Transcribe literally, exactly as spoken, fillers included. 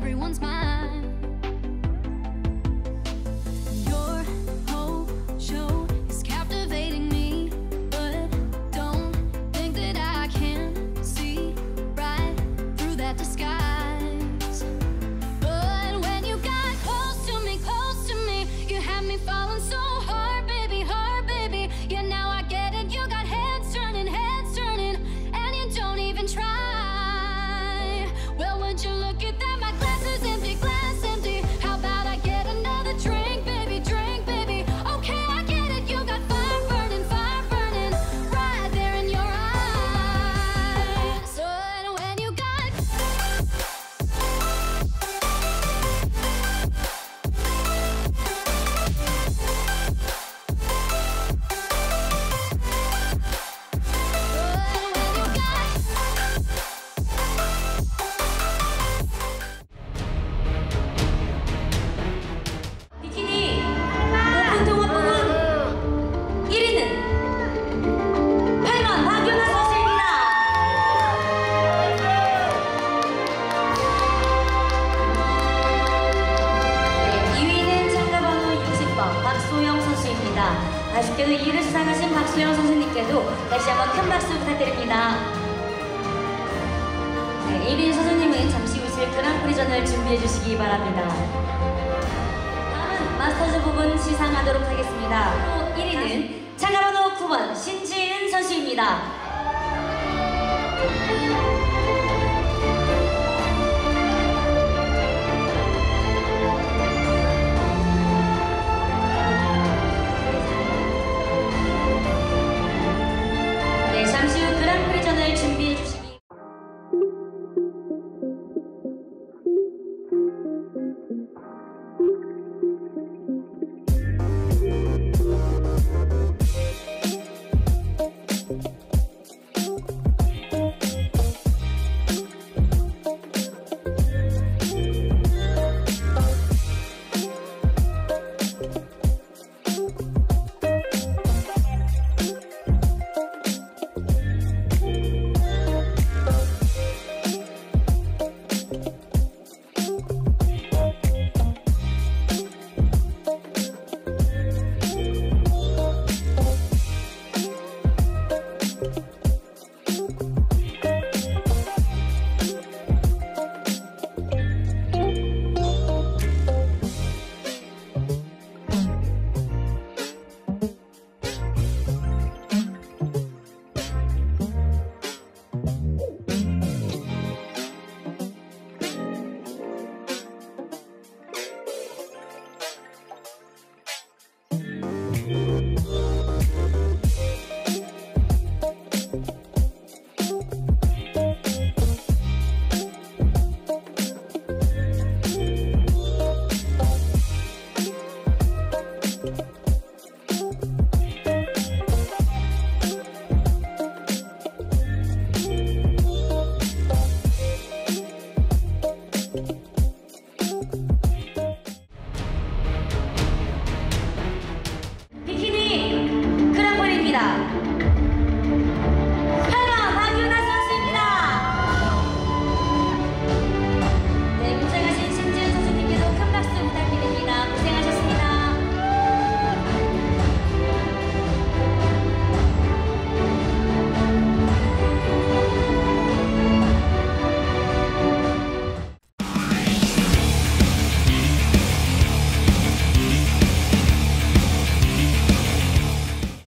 everyone's mind. Your whole show is captivating me, but don't think that I can see right through that disguise. But when you got close to me, close to me, you had me falling so hard, baby, hard, baby. Yeah, now I get it. You got heads turning, heads turning, and you don't even try. Well, would you look at that? My glass is empty, glass empty. How about I get another drink, baby, drink, baby? Okay, I get it. You got fire burning, fire burning right there in your eyes. So when you got 비키니 오픈 종합 부분 일 위는 팔 번 박윤아 선수입니다. 네, 이 위는 참가 번호 육십 번 박소영 선수입니다. 아쉽게도 이 위를 수상하신 박소영 선수님께도 다시 한번 큰 박수 부탁드립니다. 네, 일 위 선수님은 잠시 후 있을 그랑프리전을 준비해 주시기 바랍니다. 다음은 마스터즈 부분 시상하도록 하겠습니다. 또 일 위는 참가번호 구 번 신지은 선수입니다.